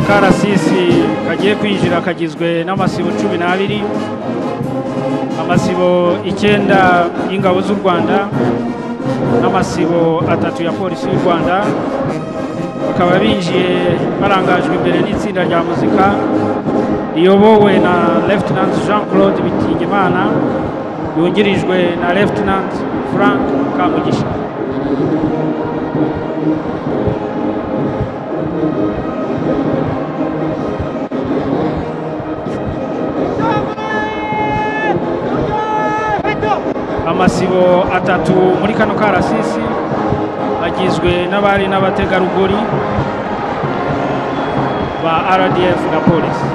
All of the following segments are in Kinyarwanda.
Akarasisi kagiye kwinjira kagizwe n'amasibo 12, amasibo 9 y'ingabo z'u Rwanda n'amasibo 3 ya polisi y'u Rwanda. Bakaba binjiye barangajwe imbere n'itsinda rya muzika riyobowe na Lieutenant Jean-Claude Bitingimana, yungirijwe na Lieutenant Frank Kamugisha. Amasibo 3 muri kano Karasisi agizwe n'abari n'abategarugori ba RDF na polisi.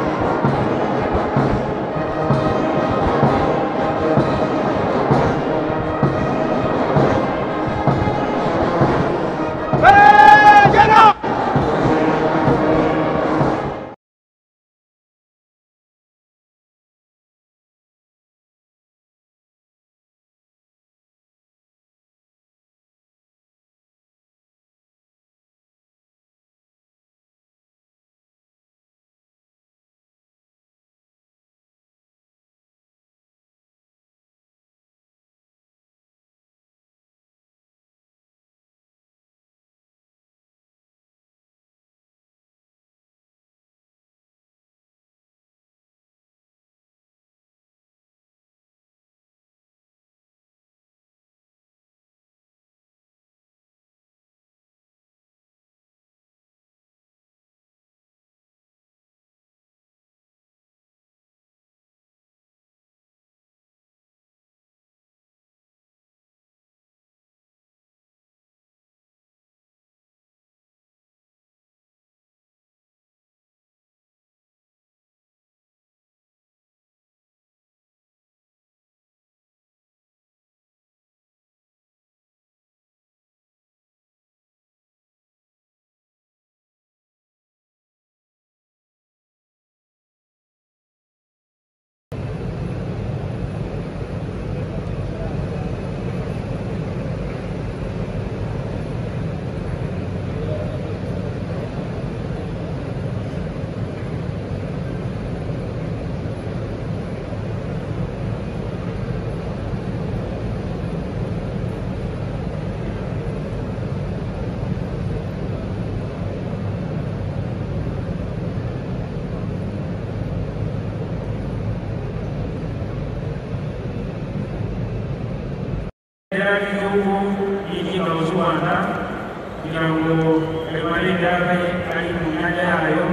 y'ingabo z'u Rwanda kugira ngo ayo marembo ari mu myanya yayo,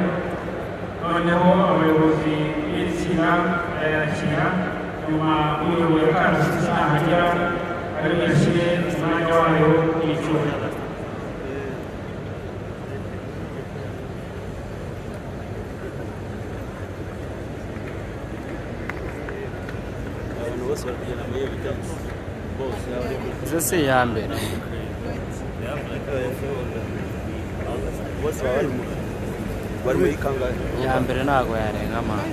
noneho abayobozi b'itsinda bayakira, nyuma uyoboye Akarasisi nahagera ari yashyire umwanya wayo y'icyubahiro. Ese ya mbere ya mbere ntago yarenga amande.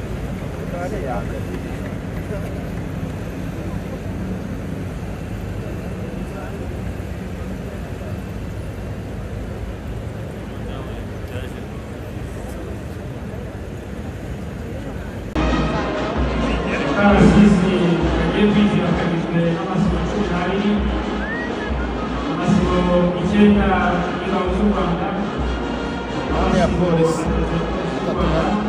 Akarasisi kagiye kwinjira kagizwe n'amasibo 12, amasibo 9 y'ingabo z'u Rwanda, amasibo 3 y'u Rwanda